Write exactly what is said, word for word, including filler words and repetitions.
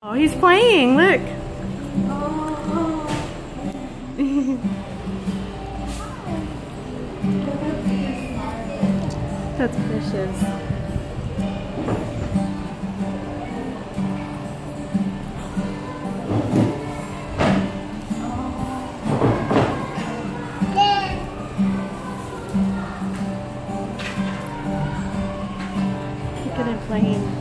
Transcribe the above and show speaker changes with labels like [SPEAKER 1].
[SPEAKER 1] Oh, he's playing, look. That's precious. Look at him playing.